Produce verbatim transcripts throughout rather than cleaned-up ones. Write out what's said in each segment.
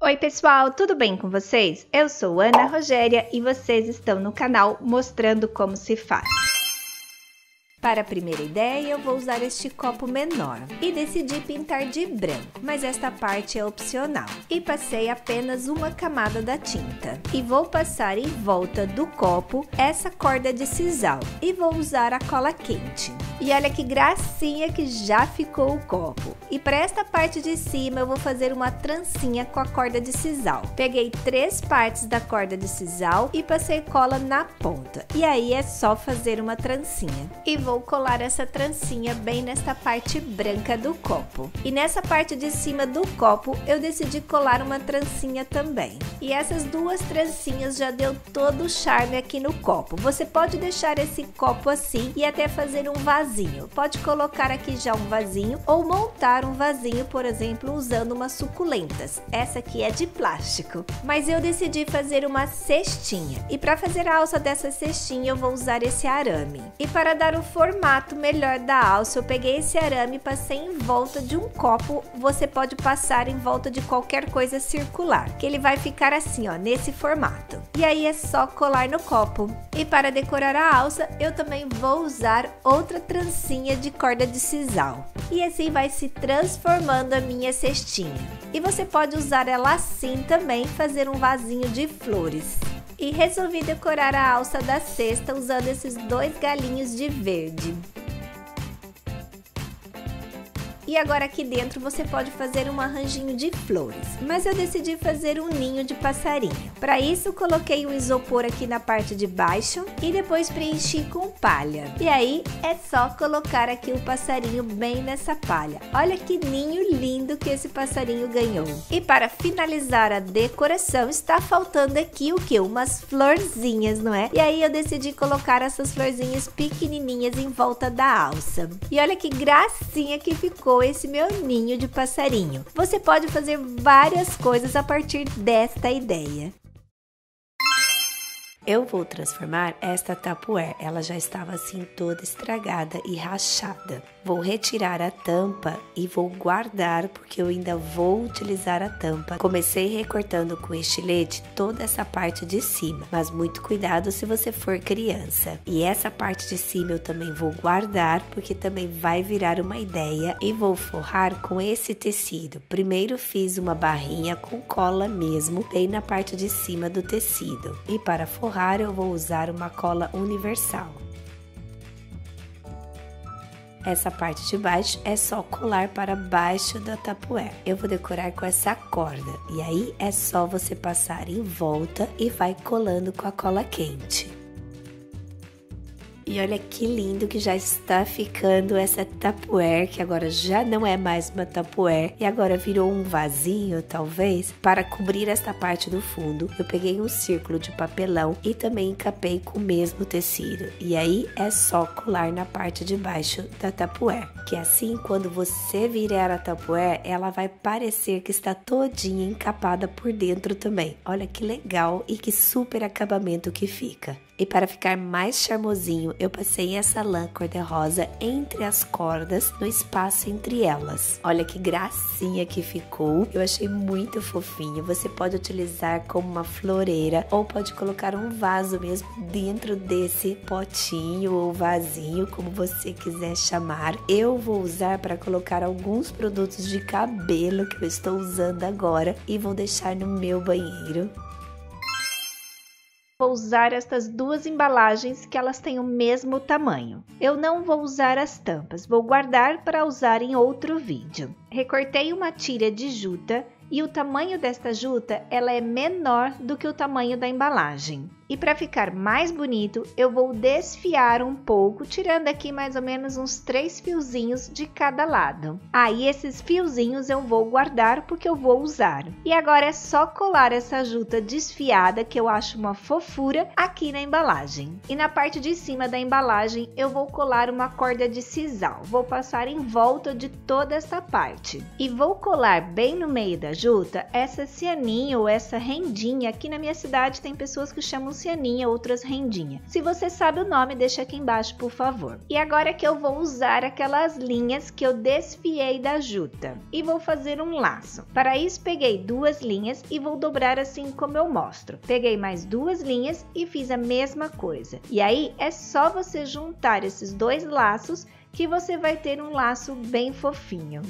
Oi pessoal, tudo bem com vocês? Eu sou Ana Rogéria e vocês estão no canal mostrando como se faz. Para a primeira ideia, eu vou usar este copo menor e decidi pintar de branco, mas esta parte é opcional. E passei apenas uma camada da tinta. E vou passar em volta do copo essa corda de sisal e vou usar a cola quente. E olha que gracinha que já ficou o copo. E para esta parte de cima eu vou fazer uma trancinha com a corda de sisal. Peguei três partes da corda de sisal e passei cola na ponta. E aí é só fazer uma trancinha. E vou colar essa trancinha bem nesta parte branca do copo. E nessa parte de cima do copo eu decidi colar uma trancinha também. E essas duas trancinhas já deu todo o charme aqui no copo. Você pode deixar esse copo assim e até fazer um vasinho. Pode colocar aqui já um vasinho ou montar um vasinho, por exemplo, usando umas suculentas. Essa aqui é de plástico. Mas eu decidi fazer uma cestinha. E para fazer a alça dessa cestinha eu vou usar esse arame. E para dar o formato melhor da alça, eu peguei esse arame e passei em volta de um copo. Você pode passar em volta de qualquer coisa circular, que ele vai ficar assim, ó, nesse formato. E aí é só colar no copo. E para decorar a alça, eu também vou usar outra trancinha de corda de sisal. E assim vai se transformando a minha cestinha. E você pode usar ela assim também, fazer um vasinho de flores. E resolvi decorar a alça da cesta usando esses dois galinhos de verde. E agora aqui dentro você pode fazer um arranjinho de flores, mas eu decidi fazer um ninho de passarinho. Para isso coloquei um isopor aqui na parte de baixo e depois preenchi com palha. E aí é só colocar aqui o passarinho bem nessa palha. Olha que ninho lindo que esse passarinho ganhou. E para finalizar a decoração está faltando aqui o que? Umas florzinhas, não é? E aí eu decidi colocar essas florzinhas pequenininhas em volta da alça. E olha que gracinha que ficou esse meu ninho de passarinho. Você pode fazer várias coisas a partir desta ideia. Eu vou transformar esta Tupperware, ela já estava assim toda estragada e rachada. Vou retirar a tampa e vou guardar porque eu ainda vou utilizar a tampa. Comecei recortando com estilete toda essa parte de cima, mas muito cuidado se você for criança. E essa parte de cima eu também vou guardar porque também vai virar uma ideia e vou forrar com esse tecido. Primeiro fiz uma barrinha com cola mesmo, bem na parte de cima do tecido. E para forrar eu vou usar uma cola universal. Essa parte de baixo é só colar para baixo da Tupperware. Eu vou decorar com essa corda e aí é só você passar em volta e vai colando com a cola quente. E olha que lindo que já está ficando essa Tupperware, que agora já não é mais uma Tupperware e agora virou um vasinho, talvez. Para cobrir esta parte do fundo, eu peguei um círculo de papelão e também encapei com o mesmo tecido. E aí é só colar na parte de baixo da Tupperware, que assim quando você virar a Tupperware, ela vai parecer que está todinha encapada por dentro também. Olha que legal e que super acabamento que fica. E para ficar mais charmosinho, eu passei essa lã cor-de-rosa entre as cordas, no espaço entre elas. Olha que gracinha que ficou. Eu achei muito fofinho. Você pode utilizar como uma floreira ou pode colocar um vaso mesmo dentro desse potinho ou vasinho, como você quiser chamar. Eu vou usar para colocar alguns produtos de cabelo que eu estou usando agora e vou deixar no meu banheiro. Vou usar estas duas embalagens que elas têm o mesmo tamanho. Eu não vou usar as tampas, vou guardar para usar em outro vídeo. Recortei uma tira de juta e o tamanho desta juta ela é menor do que o tamanho da embalagem. E para ficar mais bonito, eu vou desfiar um pouco, tirando aqui mais ou menos uns três fiozinhos de cada lado. Aí esses fiozinhos eu vou guardar porque eu vou usar. E agora é só colar essa juta desfiada, que eu acho uma fofura, aqui na embalagem. E na parte de cima da embalagem eu vou colar uma corda de sisal. Vou passar em volta de toda essa parte. E vou colar bem no meio da juta essa cianinha ou essa rendinha. Aqui na minha cidade tem pessoas que chamam cianinha, outras rendinha. Se você sabe o nome, deixa aqui embaixo, por favor. E agora que eu vou usar aquelas linhas que eu desfiei da juta e vou fazer um laço. Para isso, peguei duas linhas e vou dobrar assim como eu mostro. Peguei mais duas linhas e fiz a mesma coisa. E aí é só você juntar esses dois laços que você vai ter um laço bem fofinho.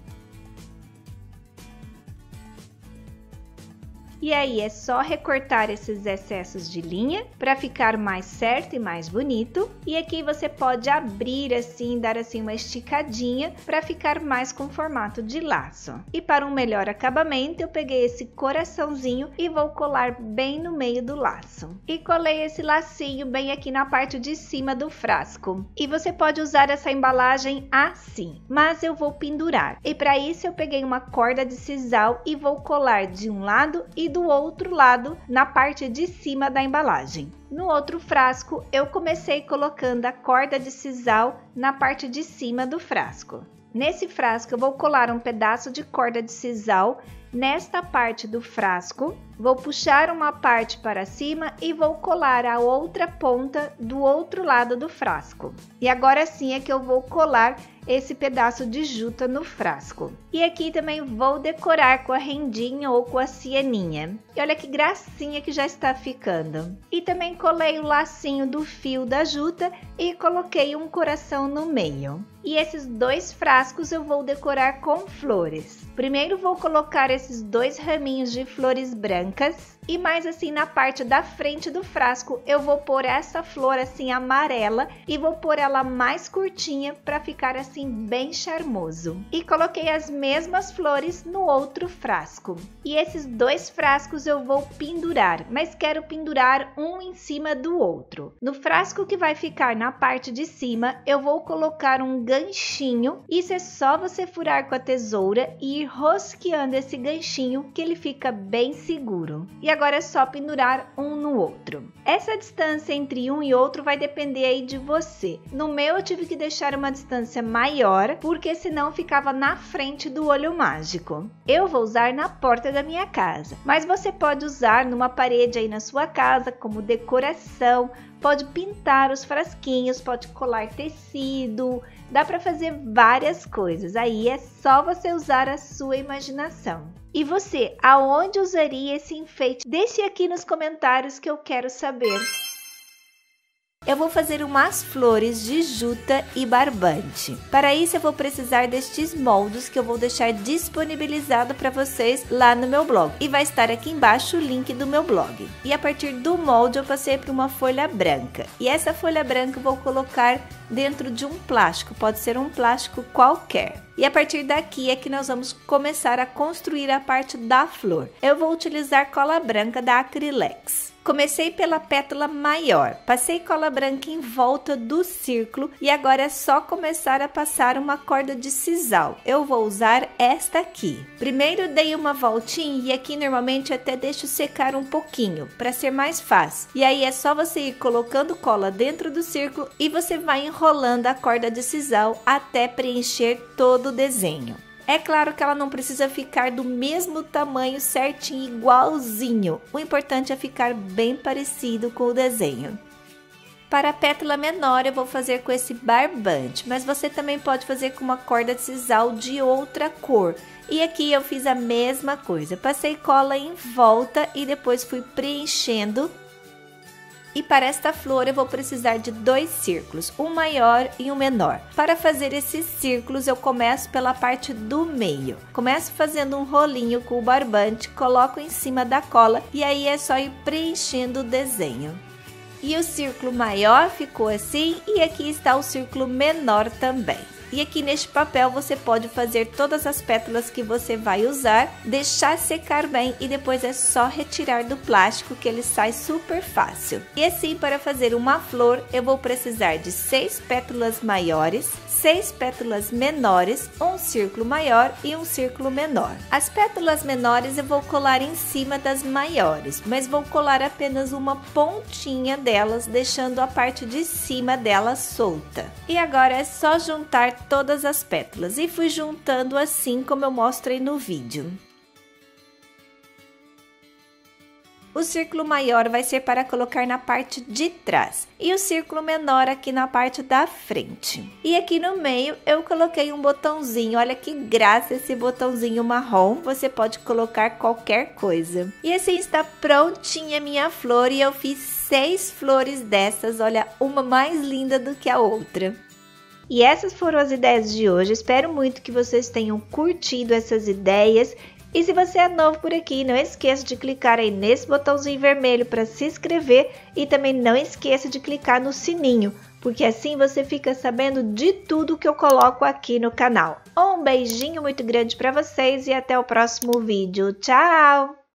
E aí é só recortar esses excessos de linha para ficar mais certo e mais bonito. E aqui você pode abrir assim, dar assim uma esticadinha para ficar mais com formato de laço. E para um melhor acabamento, eu peguei esse coraçãozinho e vou colar bem no meio do laço. E colei esse lacinho bem aqui na parte de cima do frasco. E você pode usar essa embalagem assim, mas eu vou pendurar. E para isso eu peguei uma corda de sisal e vou colar de um lado e do outro lado na parte de cima da embalagem. No outro frasco, eu comecei colocando a corda de sisal na parte de cima do frasco. Nesse frasco, eu vou colar um pedaço de corda de sisal nesta parte do frasco, vou puxar uma parte para cima e vou colar a outra ponta do outro lado do frasco. E agora sim é que eu vou colar esse pedaço de juta no frasco. E aqui também vou decorar com a rendinha ou com a cianinha. E olha que gracinha que já está ficando. E também colei o lacinho do fio da juta e coloquei um coração no meio. E esses dois frascos eu vou decorar com flores. Primeiro vou colocar esses dois raminhos de flores brancas e mais assim na parte da frente do frasco eu vou pôr essa flor assim amarela e vou pôr ela mais curtinha para ficar assim bem charmoso. E coloquei as mesmas flores no outro frasco. E esses dois frascos eu vou pendurar, mas quero pendurar um em cima do outro. No frasco que vai ficar na parte de cima eu vou colocar um ganchinho. Isso é só você furar com a tesoura e ir rosqueando esse ganchinho que ele fica bem seguro. E agora é só pendurar um no outro. Essa distância entre um e outro vai depender aí de você. No meu eu tive que deixar uma distância maior, porque senão ficava na frente do olho mágico. Eu vou usar na porta da minha casa, mas você pode usar numa parede aí na sua casa como decoração, pode pintar os frasquinhos, pode colar tecido, dá para fazer várias coisas, aí é só você usar a sua imaginação. E você, aonde usaria esse enfeite? Deixe aqui nos comentários que eu quero saber. Eu vou fazer umas flores de juta e barbante. Para isso eu vou precisar destes moldes que eu vou deixar disponibilizado para vocês lá no meu blog. E vai estar aqui embaixo o link do meu blog. E a partir do molde eu passei para uma folha branca. E essa folha branca eu vou colocar dentro de um plástico, pode ser um plástico qualquer. E a partir daqui é que nós vamos começar a construir a parte da flor. Eu vou utilizar cola branca da Acrylex. Comecei pela pétala maior, passei cola branca em volta do círculo e agora é só começar a passar uma corda de sisal. Eu vou usar esta aqui. Primeiro dei uma voltinha e aqui normalmente até deixo secar um pouquinho para ser mais fácil. E aí é só você ir colocando cola dentro do círculo e você vai enrolando a corda de sisal até preencher todo o desenho. É claro que ela não precisa ficar do mesmo tamanho certinho, igualzinho. O importante é ficar bem parecido com o desenho. Para a pétala menor eu vou fazer com esse barbante, mas você também pode fazer com uma corda de sisal de outra cor. E aqui eu fiz a mesma coisa, passei cola em volta e depois fui preenchendo. E para esta flor eu vou precisar de dois círculos, um maior e um menor. Para fazer esses círculos eu começo pela parte do meio. Começo fazendo um rolinho com o barbante, coloco em cima da cola e aí é só ir preenchendo o desenho. E o círculo maior ficou assim e aqui está o círculo menor também. E aqui neste papel você pode fazer todas as pétalas que você vai usar, deixar secar bem e depois é só retirar do plástico que ele sai super fácil. E assim, para fazer uma flor eu vou precisar de seis pétalas maiores, seis pétalas menores, um círculo maior e um círculo menor. As pétalas menores eu vou colar em cima das maiores, mas vou colar apenas uma pontinha delas, deixando a parte de cima delas solta. E agora é só juntar todas as pétalas e fui juntando assim como eu mostrei no vídeo. o círculo maior vai ser para colocar na parte de trás e o círculo menor aqui na parte da frente. E aqui no meio eu coloquei um botãozinho, olha que graça esse botãozinho marrom, você pode colocar qualquer coisa. E assim está prontinha a minha flor e eu fiz seis flores dessas, olha, uma mais linda do que a outra. E essas foram as ideias de hoje, espero muito que vocês tenham curtido essas ideias. E se você é novo por aqui, não esqueça de clicar aí nesse botãozinho vermelho para se inscrever e também não esqueça de clicar no sininho, porque assim você fica sabendo de tudo que eu coloco aqui no canal. Um beijinho muito grande para vocês e até o próximo vídeo. Tchau!